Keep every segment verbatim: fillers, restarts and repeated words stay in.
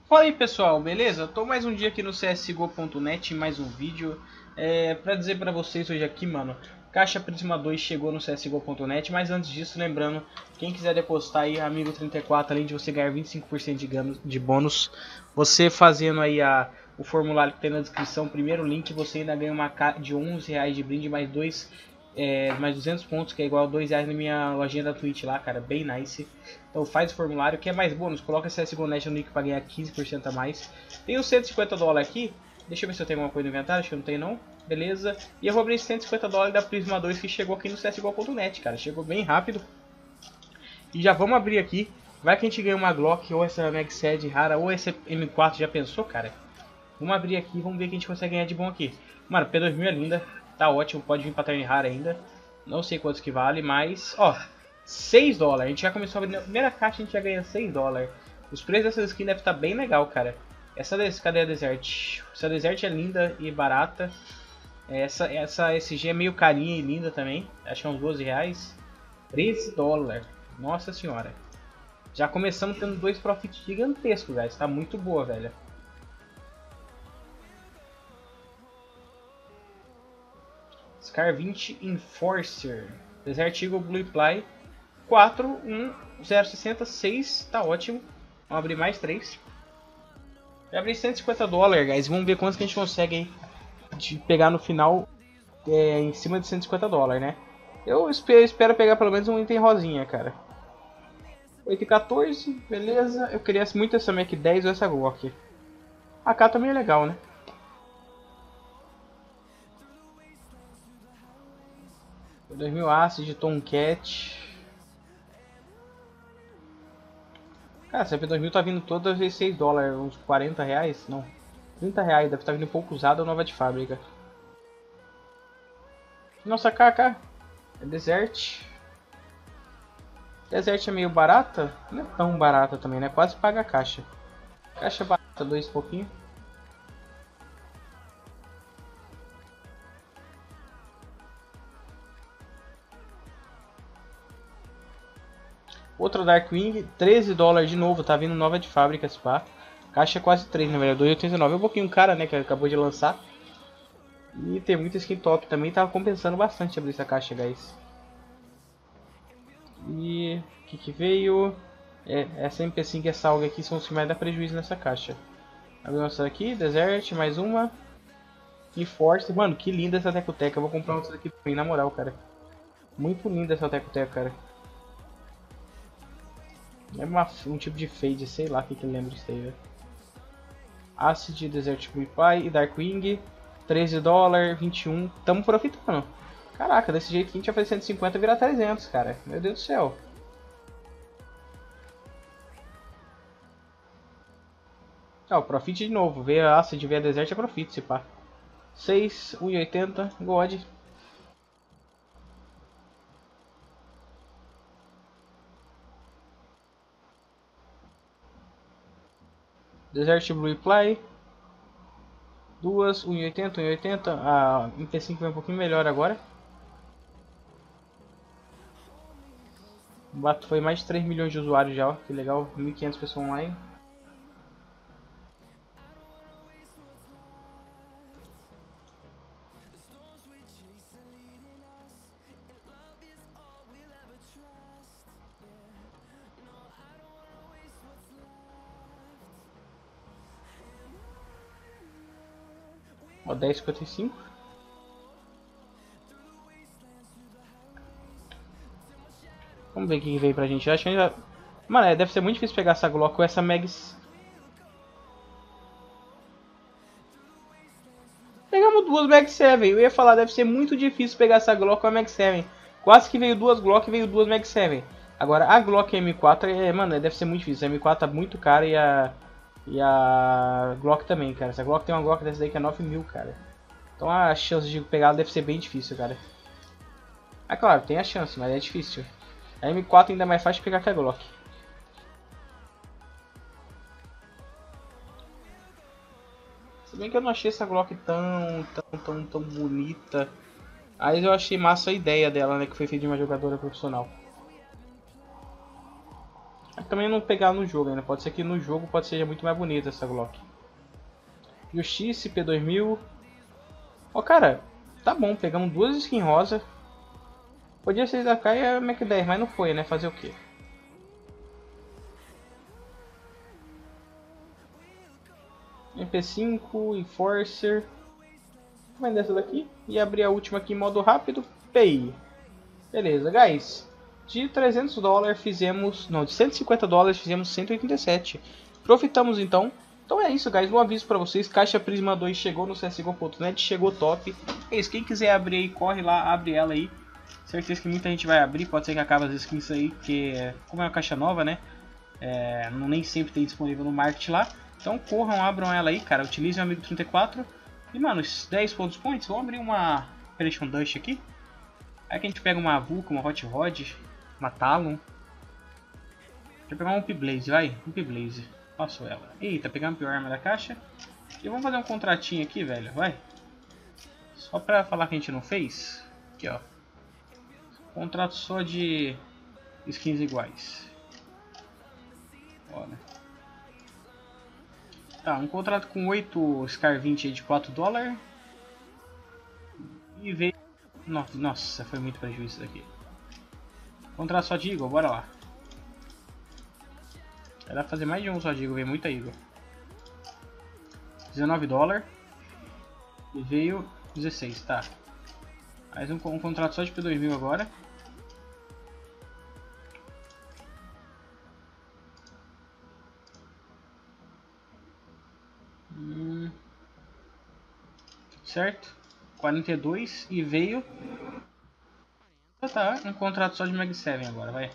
Fala aí pessoal, beleza? Tô mais um dia aqui no C S G O ponto net, mais um vídeo é, pra dizer pra vocês hoje aqui, mano. Caixa Prisma dois chegou no C S G O ponto net, mas antes disso, lembrando, quem quiser depositar aí, amigo trinta e quatro, além de você ganhar vinte e cinco por cento de, de bônus, você fazendo aí a, o formulário que tem na descrição, primeiro link, você ainda ganha uma de onze reais de brinde, mais dois É, mais duzentos pontos, que é igual a dois reais na minha lojinha da Twitch lá, cara, bem nice. Então faz o formulário, que é mais bônus, coloca C S G O ponto net no link pra ganhar quinze por cento a mais. Tem os cento e cinquenta dólares aqui, deixa eu ver se eu tenho alguma coisa no inventário, acho que eu não tenho não, beleza. E eu vou abrir cento e cinquenta dólares da Prisma dois que chegou aqui no C S G O ponto net, cara, chegou bem rápido. E já vamos abrir aqui, vai que a gente ganha uma Glock, ou essa Mag-Sed rara, ou esse M quatro, já pensou, cara? Vamos abrir aqui, vamos ver o que a gente consegue ganhar de bom aqui. Mano, P dois mil é linda, tá ótimo, pode vir pra turn rara ainda. Não sei quantos que vale, mas, ó, seis dólares. A gente já começou a abrir na primeira caixa, a gente já ganha seis dólares. Os preços dessas skins devem estar bem legal, cara. Essa desse, cadê a Desert? Essa Desert é linda e barata. Essa, essa S G é meio carinha e linda também. Acho que é uns doze reais. treze dólares. Nossa senhora. Já começamos tendo dois profits gigantescos, velho. Está muito boa, velho. Scar vinte Enforcer, Desert Eagle Blue Ply quatro um zero sessenta seis, tá ótimo. Vamos abrir mais três. Já abri cento e cinquenta dólares, guys. Vamos ver quantos que a gente consegue aí de pegar no final, é, em cima de cento e cinquenta dólares, né? Eu espero, espero pegar pelo menos um item rosinha, cara. oito e quatorze, beleza. Eu queria muito essa Mac dez ou essa Glock. A K também é legal, né? dois mil Acid, Tomcat. Cara, essa P dois mil tá vindo todas as vezes seis dólares, uns quarenta reais? Não, trinta reais, deve estar vindo um pouco usada ou nova de fábrica. Nossa, K K é Desert. Desert é meio barata? Não é tão barata também, né? Quase paga a caixa. Caixa barata, dois pouquinho. Outra Darkwing, treze dólares de novo, tá vindo nova de fábrica, esse pá. Caixa quase três, na verdade, dois e oitenta e nove. É um pouquinho cara, né, que acabou de lançar. E tem muita skin top também, tava compensando bastante abrir essa caixa, guys. E o que que veio? É, essa M P cinco e essa alga aqui são os que mais dá prejuízo nessa caixa. Abri essa daqui, Desert, mais uma. E Force, mano, que linda essa Tecoteca. Eu vou comprar outra daqui pra mim, na moral, cara. Muito linda essa Tecoteca, cara. É uma, um tipo de fade, sei lá o que que lembra isso aí, velho. Acid, Desert Blue Pie e Darkwing. treze dólares, vinte e um. Tamo profitando. Caraca, desse jeito que a gente vai fazer cento e cinquenta e virar trezentos, cara. Meu Deus do céu. Ó, ah, o Profit de novo. Ver a Acid, ver a Desert é Profit, se pá. seis, um e oitenta, God. Desert Blue Play. Duas, um e oitenta, um e oitenta. A M P cinco vai um pouquinho melhor agora. Foi mais de três milhões de usuários já, ó. Que legal. mil e quinhentas pessoas online. Ó, dez e cinquenta e cinco. Vamos ver o que veio pra gente. Eu acho que ainda... Mano, é, deve ser muito difícil pegar essa Glock ou essa Mags. Pegamos duas Mag sete. Eu ia falar, deve ser muito difícil pegar essa Glock ou a Mag sete. Quase que veio duas Glock e veio duas Mag sete. Agora, a Glock M quatro, é, mano, deve ser muito difícil. A M quatro tá muito cara e a... E a Glock também, cara. Essa Glock tem uma Glock dessa daí que é nove mil, cara. Então a chance de pegar deve ser bem difícil, cara. Ah, claro, tem a chance, mas é difícil. A M quatro ainda é mais fácil de pegar que a Glock. Se bem que eu não achei essa Glock tão, tão, tão, tão bonita. Mas eu achei massa a ideia dela, né? Que foi feita de uma jogadora profissional. Também também não pegar no jogo ainda. Pode ser que no jogo pode ser muito mais bonita essa Glock. Justiça, P dois mil. Ó, cara, tá bom. Pegamos duas skins rosa. Podia ser da K e a Mac dez, mas não foi, né? Fazer o quê? M P cinco, Enforcer. Vou vender essa daqui e abrir a última aqui em modo rápido. P I. Beleza, guys. De trezentos dólares fizemos... Não, de cento e cinquenta dólares fizemos cento e oitenta e sete. Profitamos então. Então é isso, guys. Um aviso pra vocês. Caixa Prisma dois chegou no C S G O ponto net. Chegou top. É isso. Quem quiser abrir aí, corre lá. Abre ela aí. Certeza que muita gente vai abrir. Pode ser que acabe as skins aí. Porque como é uma caixa nova, né? É, não nem sempre tem disponível no market lá. Então corram, abram ela aí, cara. Utilize o Amigo trinta e quatro. E, mano, dez pontos points. Vamos abrir uma Operation Dust aqui. Aí que a gente pega uma Vulcan, uma Hot Rod, uma Talon. Deixa eu pegar um P-Blaze, vai. Um P-Blaze. Passou ela. Eita, pegamos a pior arma da caixa. E vamos fazer um contratinho aqui, velho. Vai. Só pra falar que a gente não fez. Aqui, ó. Contrato só de skins iguais. Olha. Tá, um contrato com oito Scar vinte aí de quatro dólares. E veio... Nossa, foi muito prejuízo isso daqui. Contrato só de Eagle, bora lá. Era fazer mais de um só de Eagle, veio muita Eagle. dezenove dólares. E veio dezesseis, tá. Mais um, um contrato só de P dois mil agora. Hum, certo. quarenta e dois e veio... Ah, tá, um contrato só de Mag sete agora, vai.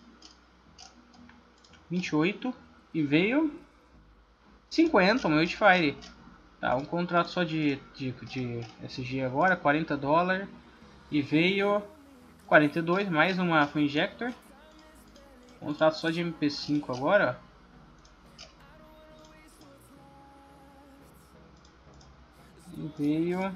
vinte e oito e veio... cinquenta, um Wildfire. Tá, um contrato só de, de, de S G agora, quarenta dólares. E veio quarenta e dois, mais uma Full Injector. Contrato só de M P cinco agora. E veio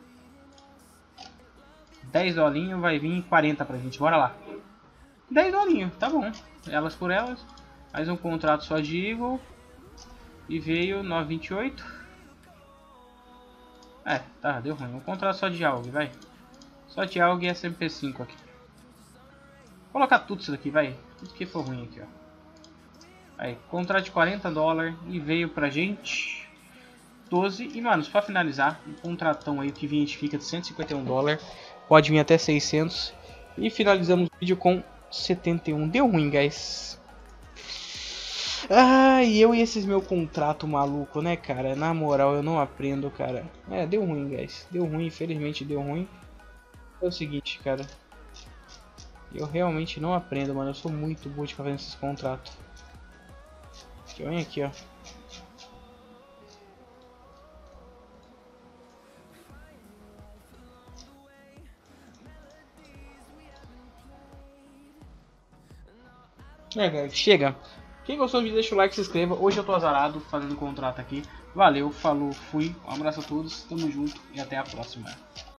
dez dolinhos, vai vir quarenta pra gente, bora lá. dez dolinhos, tá bom. Elas por elas. Mais um contrato só de Eagle. E veio nove vinte e oito. É, tá, deu ruim. Um contrato só de A U G, vai. Só de A U G e essa M P cinco aqui. Vou colocar tudo isso daqui, vai. Tudo que for ruim aqui, ó. Aí, contrato de quarenta dólares e veio pra gente doze. E, mano, pra finalizar, um contratão aí que vinha fica de cento e cinquenta e um dólares. Pode vir até seiscentos. E finalizamos o vídeo com setenta e um. Deu ruim, guys. Ai, eu e esses meu contrato maluco, né, cara? Na moral, eu não aprendo, cara. É, deu ruim, guys. Deu ruim, infelizmente deu ruim. É o seguinte, cara. Eu realmente não aprendo, mano. Eu sou muito burro de ficar fazendo esses contratos. Aqui, olha aqui, ó. É, galera, chega. Quem gostou do vídeo, deixa o like, se inscreva. Hoje eu tô azarado fazendo contrato aqui. Valeu, falou, fui. Um abraço a todos, tamo junto e até a próxima.